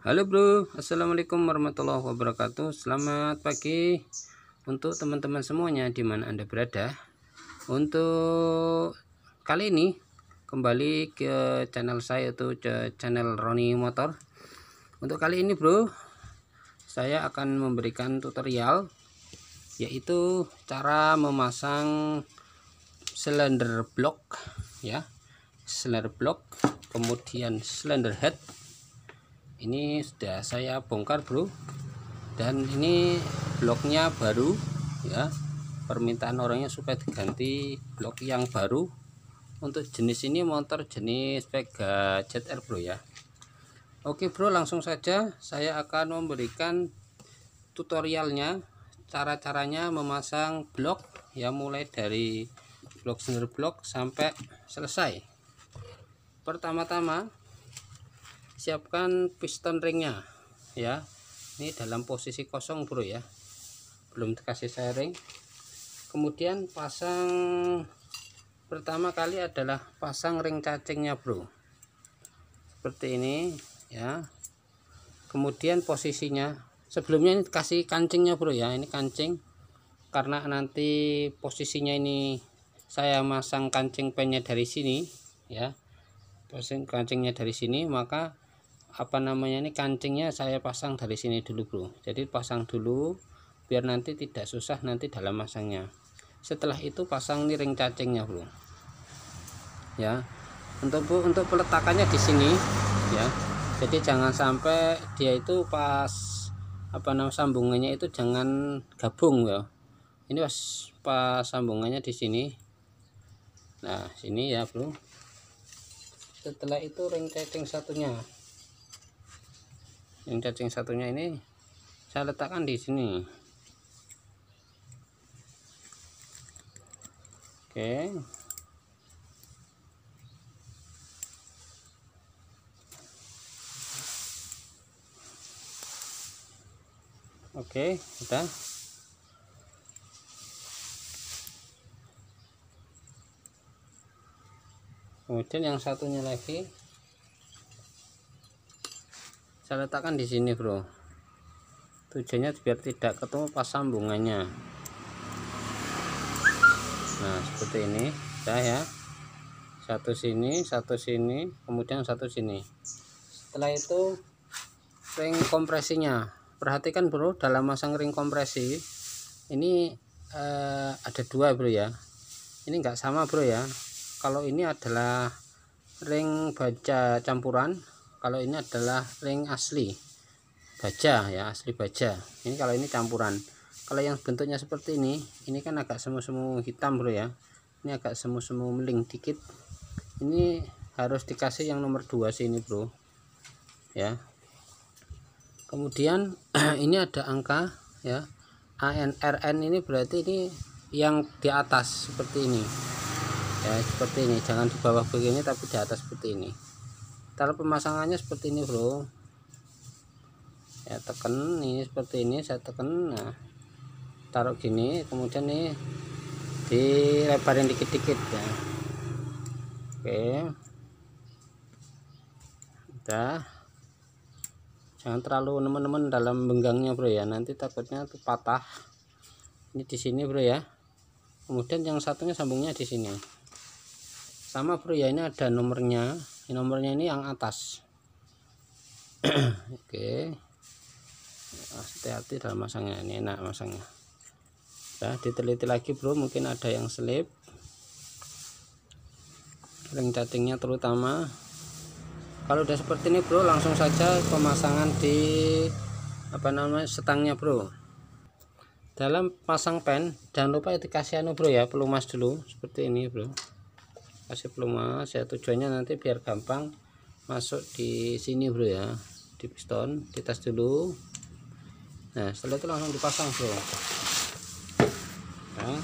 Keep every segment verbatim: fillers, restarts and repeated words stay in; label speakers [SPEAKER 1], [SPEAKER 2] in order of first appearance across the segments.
[SPEAKER 1] Halo bro, assalamualaikum warahmatullahi wabarakatuh. Selamat pagi untuk teman-teman semuanya di mana Anda berada. Untuk kali ini kembali ke channel saya, itu channel Roni Motor. Untuk kali ini bro, saya akan memberikan tutorial yaitu cara memasang cylinder block ya, cylinder block, kemudian cylinder head. Ini sudah saya bongkar bro, dan ini bloknya baru ya, permintaan orangnya supaya diganti blok yang baru. Untuk jenis ini motor jenis Vega Z R bro ya. Oke bro, langsung saja saya akan memberikan tutorialnya, cara-caranya memasang blok ya, mulai dari blok cylinder block sampai selesai. Pertama-tama siapkan piston ringnya ya, ini dalam posisi kosong bro ya, belum dikasih saya ring. Kemudian pasang, pertama kali adalah pasang ring cacingnya bro, seperti ini ya. Kemudian posisinya, sebelumnya ini kasih kancingnya bro ya, ini kancing, karena nanti posisinya ini saya masang kancing pennya dari sini ya, pasang kancingnya dari sini, maka apa namanya ini kancingnya saya pasang dari sini dulu bro. Jadi pasang dulu biar nanti tidak susah nanti dalam masangnya. Setelah itu pasang nih ring cacingnya bro ya. Untuk untuk peletakannya di sini ya, jadi jangan sampai dia itu pas apa namanya sambungannya itu jangan gabung ya. Ini pas pas sambungannya di sini, nah sini ya bro. Setelah itu ring cacing satunya, yang cacing satunya ini saya letakkan di sini. Oke, oke udah. Kemudian yang satunya lagi saya letakkan di sini bro, tujuannya biar tidak ketemu pas sambungannya. Nah seperti ini dah ya, satu sini satu sini kemudian satu sini. Setelah itu ring kompresinya, perhatikan bro, dalam masang ring kompresi ini eh, ada dua bro ya, ini enggak sama bro ya. Kalau ini adalah ring baja campuran, kalau ini adalah ring asli baja ya, asli baja. Ini kalau ini campuran. Kalau yang bentuknya seperti ini, ini kan agak semu-semu hitam bro ya, ini agak semu-semu meling dikit. Ini harus dikasih yang nomor dua sini bro ya. Kemudian ini ada angka ya, A N R N, ini berarti ini yang di atas seperti ini ya, seperti ini, jangan di bawah begini tapi di atas seperti ini. Cara pemasangannya seperti ini bro ya, tekan ini seperti ini, saya tekan, nah taruh gini, kemudian nih dilebarin dikit-dikit ya. Oke udah, jangan terlalu teman-teman dalam benggangnya bro ya, nanti takutnya tuh patah. Ini di sini bro ya. Kemudian yang satunya sambungnya di sini sama bro ya, ini ada nomornya, ini nomornya ini yang atas. Oke, hati-hati dalam masangnya, ini enak masangnya. Nah diteliti lagi bro, mungkin ada yang selip ring cacingnya terutama. Kalau udah seperti ini bro, langsung saja pemasangan di apa namanya setangnya bro. Dalam pasang pen jangan lupa dikasih anu bro ya, pelumas dulu seperti ini bro, kasih pelumas ya, tujuannya nanti biar gampang masuk di sini bro ya, di piston dites dulu. Nah setelah itu langsung dipasang bro ya.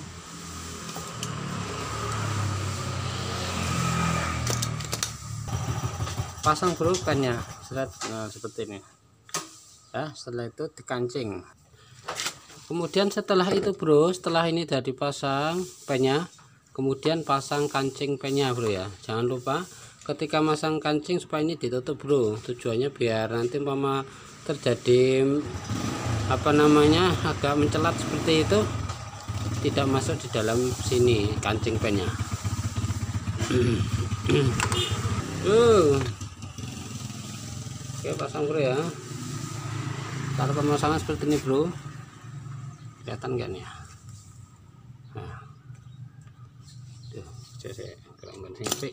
[SPEAKER 1] Pasang bro pennya, nah seperti ini ya. Setelah itu dikancing. Kemudian setelah itu bro, setelah ini sudah dipasang pennya, kemudian pasang kancing pennya bro ya. Jangan lupa ketika masang kancing supaya ini ditutup bro, tujuannya biar nanti umpama terjadi apa namanya agak mencelat seperti itu tidak masuk di dalam sini kancing pennya. uh. Oke, pasang bro ya. Cara pemasangan seperti ini bro, kelihatan kan ya? Nah, tuh, saya kurang penting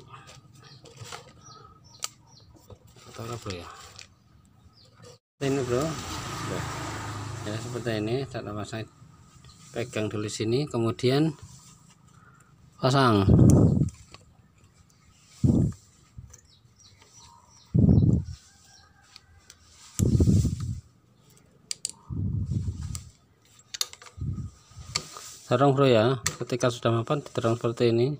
[SPEAKER 1] taruh bro ya. Ini bro, ya seperti ini cara pasang. Pegang dulu sini, kemudian pasang. Dorong bro ya, ketika sudah mapan didorong seperti ini.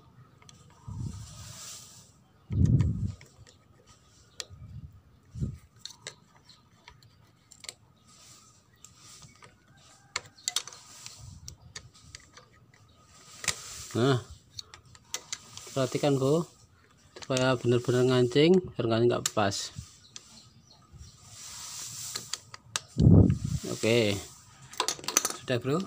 [SPEAKER 1] Nah, perhatikan bro, supaya benar-benar ngancing, biar ngancing nggak pas. Oke, sudah bro.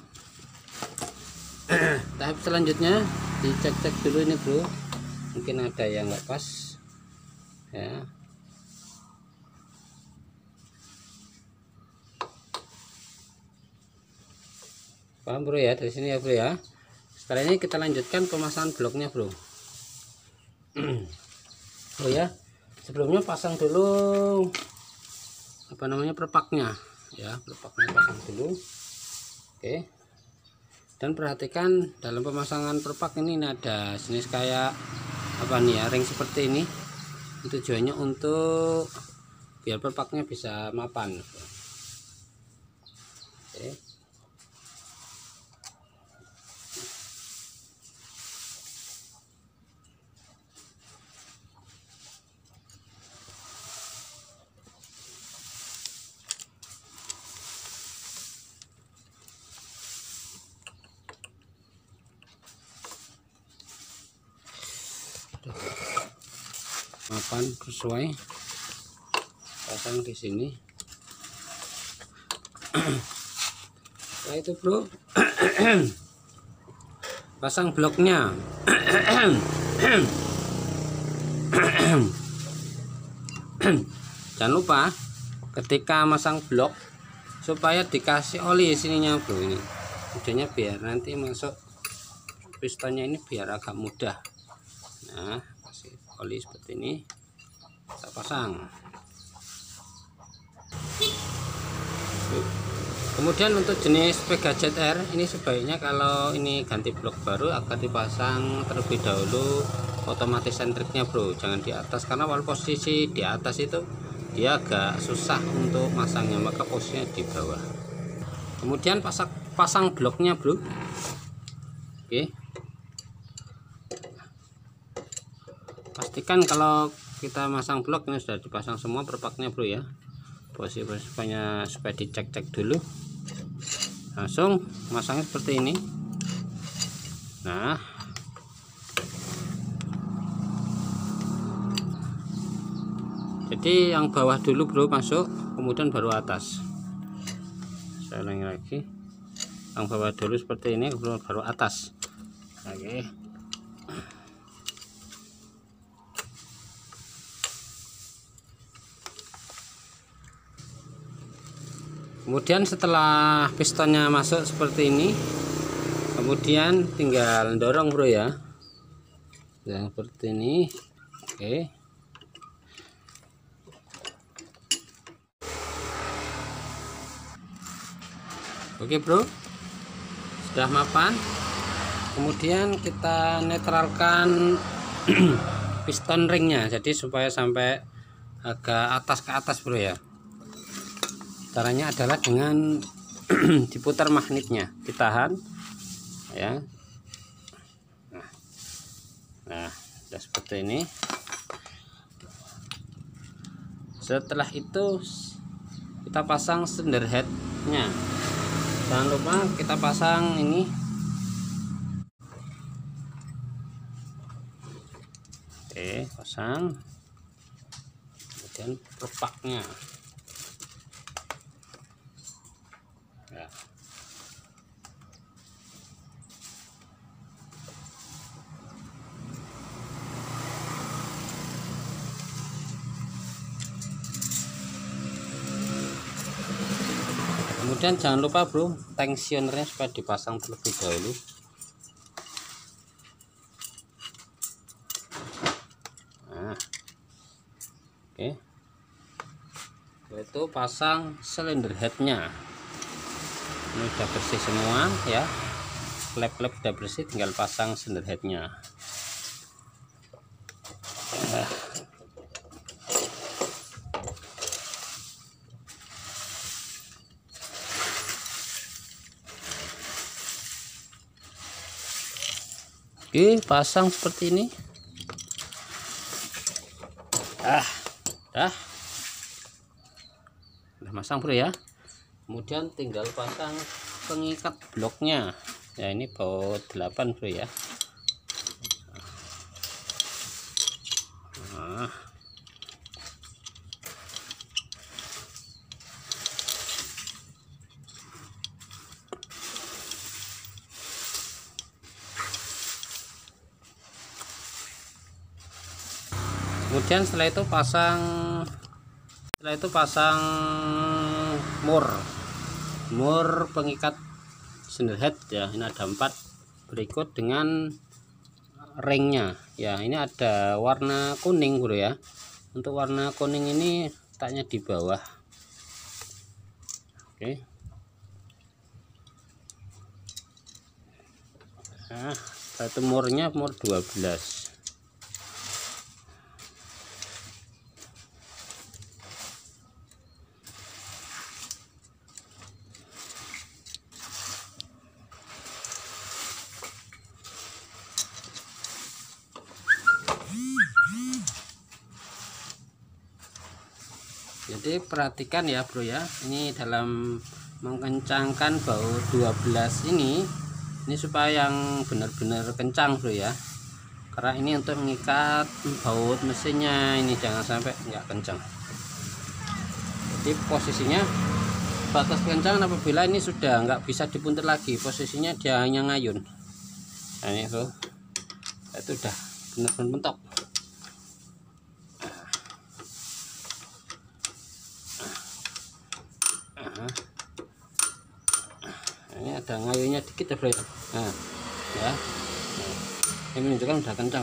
[SPEAKER 1] Tahap selanjutnya dicek-cek dulu ini bro, mungkin ada yang nggak pas ya. Paham bro ya, dari sini ya bro ya. Setelah ini kita lanjutkan pemasangan bloknya bro. Oh ya, sebelumnya pasang dulu apa namanya perpaknya ya, perpaknya pasang dulu. Oke, dan perhatikan dalam pemasangan perpak ini, ini ada jenis kayak apa nih ya, ring seperti ini. Tujuannya untuk biar perpaknya bisa mapan. Oke. Mapan sesuai, pasang di sini. Nah itu bro, pasang bloknya. Jangan lupa ketika masang blok supaya dikasih oli sininya bro, ini tujuannya biar nanti masuk pistonnya ini biar agak mudah. Nah, kasih oli seperti ini, kita pasang. Kemudian untuk jenis Pega Z R ini sebaiknya kalau ini ganti blok baru akan dipasang terlebih dahulu otomatis sentriknya bro, jangan di atas, karena kalau posisi di atas itu dia agak susah untuk masangnya, maka posisinya di bawah. Kemudian pasang pasang bloknya bro. Oke, pastikan kalau kita masang blok ini sudah dipasang semua perpaknya bro ya. Posisi supaya supaya dicek-cek dulu, langsung masangnya seperti ini. Nah, jadi yang bawah dulu bro masuk, kemudian baru atas. Saya ulangi lagi, yang bawah dulu seperti ini, kemudian baru atas. Oke, kemudian setelah pistonnya masuk seperti ini, kemudian tinggal dorong bro ya, yang seperti ini. Oke, oke bro, sudah mapan. Kemudian kita netralkan piston ringnya, jadi supaya sampai agak atas ke atas bro ya. Caranya adalah dengan diputar magnetnya, ditahan ya. Nah, nah sudah seperti ini. Setelah itu kita pasang cylinder headnya. Jangan lupa kita pasang ini. Oke, pasang. bagian repaknya. Ya. Kemudian jangan lupa bro, tensionernya supaya dipasang terlebih dahulu. Nah, oke, itu pasang silinder headnya. Ini udah bersih semua ya, klep-klep udah bersih, tinggal pasang silinder headnya. Nah. Oke, pasang seperti ini. Ah, dah, udah masang bro ya. Kemudian tinggal pasang pengikat bloknya. Ya ini baut delapan bro ya. Nah. Kemudian setelah itu pasang setelah itu pasang mur mur pengikat silinder head ya. Ini ada empat, berikut dengan ringnya ya. Ini ada warna kuning bro ya. Untuk warna kuning ini letaknya di bawah. Oke, nah satu murnya mur dua belas. Jadi perhatikan ya bro ya, ini dalam mengencangkan baut dua belas ini ini supaya yang benar-benar kencang bro ya, karena ini untuk mengikat baut mesinnya, ini jangan sampai nggak kencang. Jadi posisinya batas kencang apabila ini sudah nggak bisa dipuntir lagi, posisinya dia hanya ngayun. Nah ini bro, itu udah benar-benar mentok. Ini ada ngayunya dikit ya bro. Nah ya, nah, ini menunjukkan udah kencang.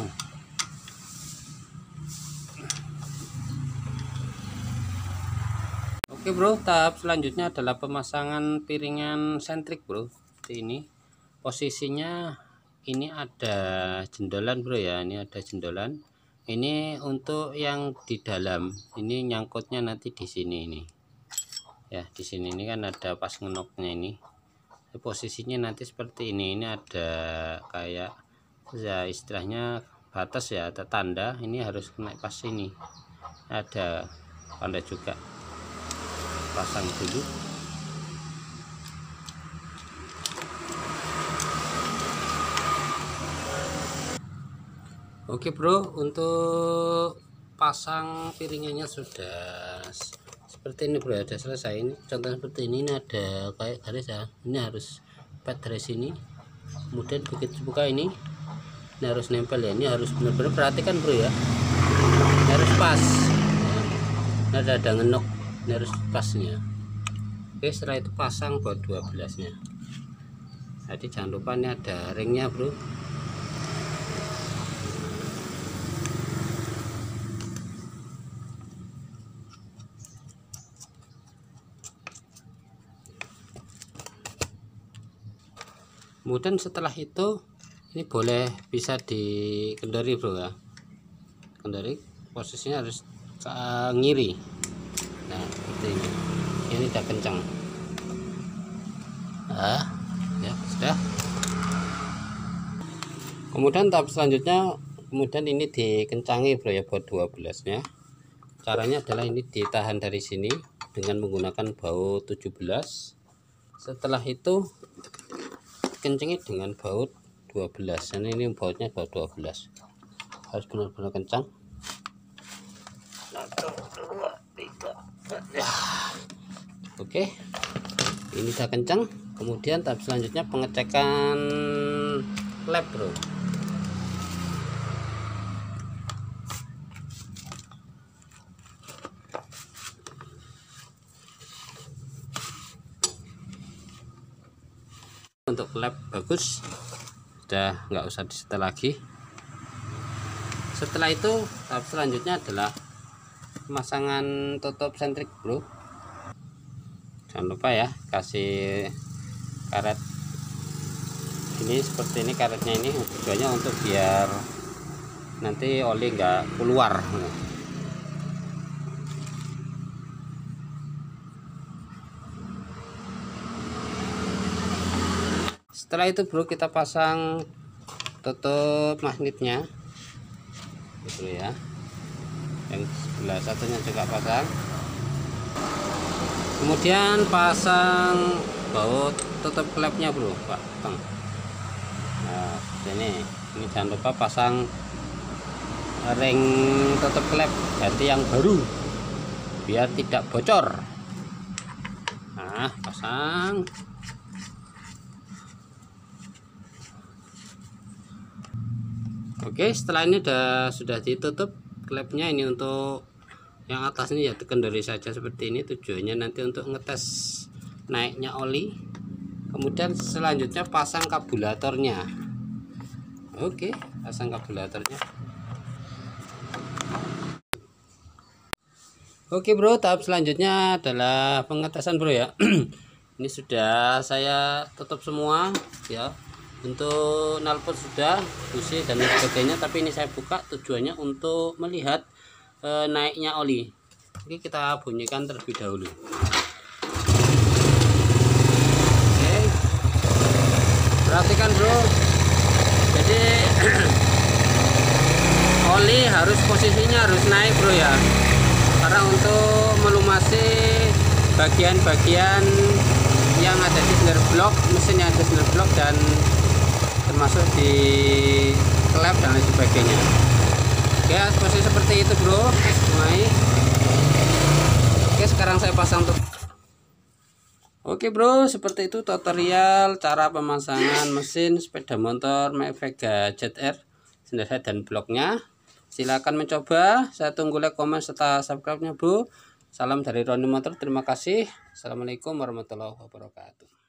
[SPEAKER 1] Oke bro, tahap selanjutnya adalah pemasangan piringan sentrik bro. Seperti ini posisinya, ini ada jendolan bro ya, ini ada jendolan. Ini untuk yang di dalam, ini nyangkutnya nanti di sini ini ya. Di sini ini kan ada pas ngenoknya ini. Posisinya nanti seperti ini. Ini ada kayak ya istilahnya batas ya, ada tanda, ini harus naik pas ini, ada tanda juga. Pasang dulu. Oke bro, untuk pasang piringannya sudah seperti ini bro, ada selesai. Ini contoh seperti ini, ini ada kayak garis ya, ini harus pet dari sini. Kemudian begitu buka ini, ini harus nempel ya, ini harus benar-benar perhatikan bro ya, ini harus pas ya. Ini ada, ada ngenok, ini harus pasnya. Oke, setelah itu pasang baut dua belas nya. Jadi jangan lupa ini ada ringnya bro. Kemudian setelah itu ini boleh bisa dikendori bro ya, kendori posisinya harus ke ngiri. Nah seperti ini, ini udah kencang. Nah ya sudah. Kemudian tahap selanjutnya, kemudian ini dikencangi bro ya baut dua belas nya. Caranya adalah ini ditahan dari sini dengan menggunakan baut tujuh belas. Setelah itu kencengi dengan baut dua belas. Ini, ini bautnya baut dua belas, harus benar-benar kencang. Satu, dua. Oke, ini udah kencang. Kemudian tahap selanjutnya pengecekan lap, bro. Untuk lap bagus, sudah nggak usah disetel lagi. Setelah itu tahap selanjutnya adalah pemasangan tutup sentrik, bro. Jangan lupa ya, kasih karet ini seperti ini, karetnya ini tujuannya untuk biar nanti oli nggak keluar. Setelah itu, bro, kita pasang tutup magnetnya, bro ya. Yang sebelah satunya juga pasang. Kemudian pasang baut tutup klepnya, bro, Pak Bang. Nah, ini ini jangan lupa pasang ring tutup klep ganti yang baru biar tidak bocor. Nah, pasang. Oke, setelah ini udah sudah ditutup klepnya. Ini untuk yang atas ini ya kendori saja seperti ini, tujuannya nanti untuk ngetes naiknya oli. Kemudian selanjutnya pasang karburatornya. Oke, pasang karburatornya. Oke, bro, tahap selanjutnya adalah pengetesan, bro ya. Ini sudah saya tutup semua ya. Untuk knalpot sudah, busi dan sebagainya, tapi ini saya buka tujuannya untuk melihat e, naiknya oli. Oke, kita bunyikan terlebih dahulu. Oke, perhatikan, bro. Jadi oli harus posisinya harus naik, bro ya, karena untuk melumasi bagian-bagian yang ada di snare block, mesin yang ada di snare block dan termasuk di klep dan lain sebagainya. Oke, posisi seperti itu, bro. Mulai. Oke, sekarang saya pasang tuh. Oke, bro, seperti itu tutorial cara pemasangan mesin sepeda motor Vega Z R, snare head dan bloknya. Silahkan mencoba. Saya tunggu like, komen, serta subscribe-nya, bro. Salam dari Roni Motor. Terima kasih. Assalamualaikum warahmatullahi wabarakatuh.